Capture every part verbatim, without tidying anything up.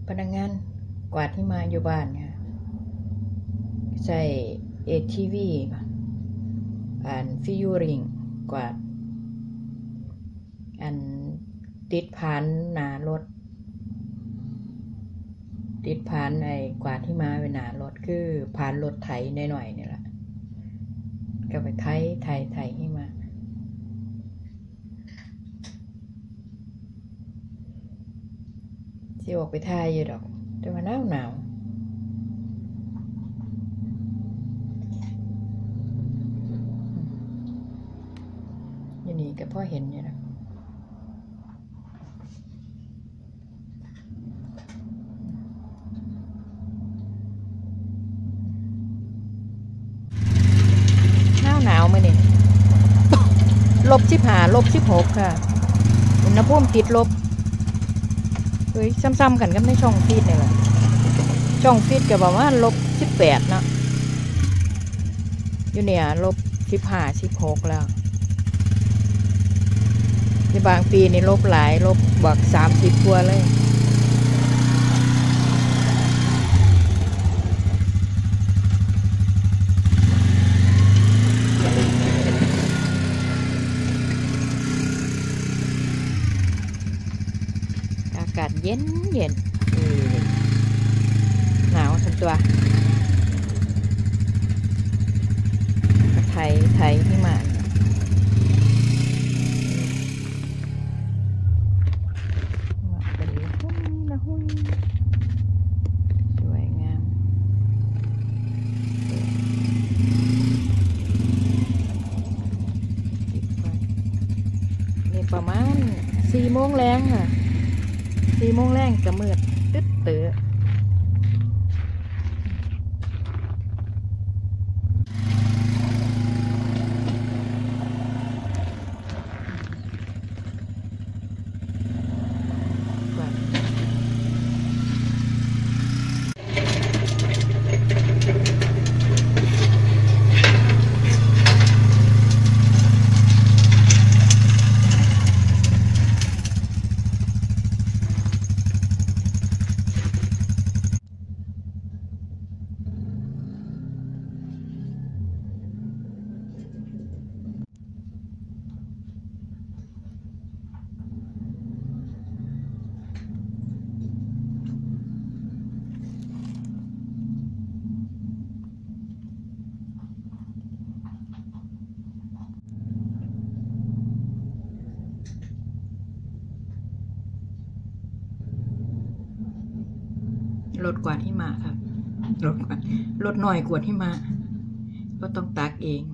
พนักงานกวาดที่มาอยู่บ้านเนี่ยใส่เอทีวีอ่านฟิวริงกวาดอันติดผ่านหน้ารถติดผ่านไอ้กวาดที่มาไว้หน้ารถคือผ่านรถไถหน่อยๆนี่แหละก็ไปไถไถไถให้มาสิออกไปถ่ายอยู่ดอกแต่ว่าหนาวหนาวอยู่นี่ก็พอเห็นอยู่นะหนาวหนาวมาเนี่ยลบสิบห้าลบสิบหกค่ะอุณหภูมิติดลบเฮ้ยซ้ำๆกันกับในช่องฟีดนี่แหละช่องฟีดก็ประมาณลบสิบแปดเนาะอยู่เนี่ยลบสิบห้าสิบหกแล้วในบางปีนี่ลบหลายลบบักสามสิบตัวเลยอากาศเย็นเย็นหนาวทั้งตัวไทยไทยที่มาเป็นหุ้นนะหุ้นสวยงามนี่ประมาณสี่โมงแรงค่ะสี่โมงแรงจะมืดตึ๊ดเต๋อรถกวาดที่มาครับรถกวาดรถหน่อยกวาดที่มาก็ต้องตักเอง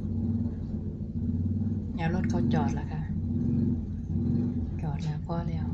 เนี่ยรถเขาจอดแล้วค่ะจอดแล้วพอแล้ว